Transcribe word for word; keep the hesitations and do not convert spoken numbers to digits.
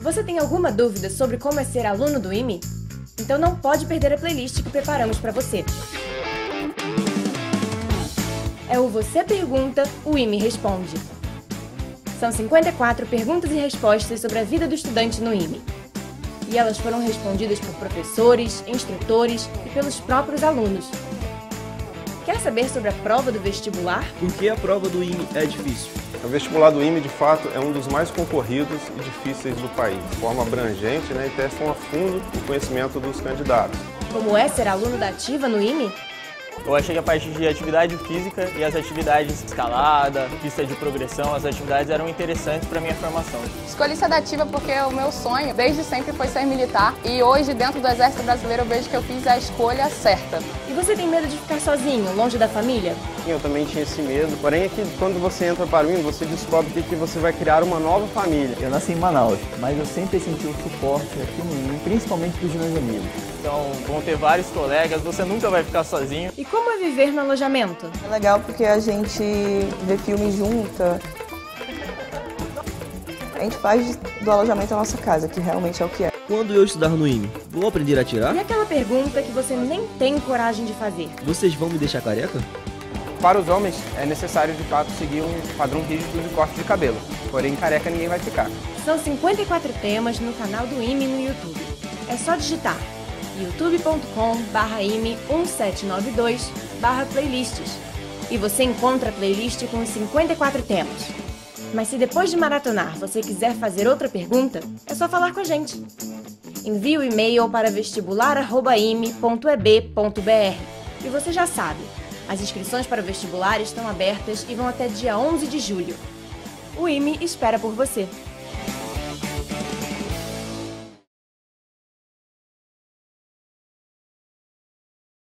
Você tem alguma dúvida sobre como é ser aluno do I M E? Então não pode perder a playlist que preparamos para você. É o Você Pergunta, o I M E Responde. São cinquenta e quatro perguntas e respostas sobre a vida do estudante no I M E. E elas foram respondidas por professores, instrutores e pelos próprios alunos. Quer saber sobre a prova do vestibular? Por que a prova do I M E é difícil? O vestibular do I M E, de fato, é um dos mais concorridos e difíceis do país. De forma abrangente, né, e testam a fundo o conhecimento dos candidatos. Como é ser aluno da Ativa no I M E? Eu achei que a parte de atividade física e as atividades de escalada, pista de progressão, as atividades eram interessantes para a minha formação. Escolhi ser da Ativa porque o meu sonho desde sempre foi ser militar e hoje dentro do Exército Brasileiro eu vejo que eu fiz a escolha certa. E você tem medo de ficar sozinho, longe da família? Eu também tinha esse medo, porém é que quando você entra para o I M E, você descobre que você vai criar uma nova família. Eu nasci em Manaus, mas eu sempre senti o suporte aqui no I M E, principalmente dos meus amigos. Então vão ter vários colegas, você nunca vai ficar sozinho. E como é viver no alojamento? É legal porque a gente vê filme junta. A gente faz do alojamento a nossa casa, que realmente é o que é. Quando eu estudar no I M E, vou aprender a atirar? E aquela pergunta que você nem tem coragem de fazer? Vocês vão me deixar careca? Para os homens, é necessário de fato seguir um padrão rígido de corte de cabelo. Porém, careca ninguém vai ficar. São cinquenta e quatro temas no canal do I M E no YouTube. É só digitar youtube ponto com barra I M E um sete nove dois barra playlists e você encontra a playlist com os cinquenta e quatro temas. Mas se depois de maratonar você quiser fazer outra pergunta, é só falar com a gente. Envie o e-mail para vestibular arroba i m e ponto e b ponto b r. E você já sabe, as inscrições para o vestibular estão abertas e vão até dia onze de julho. O I M E espera por você.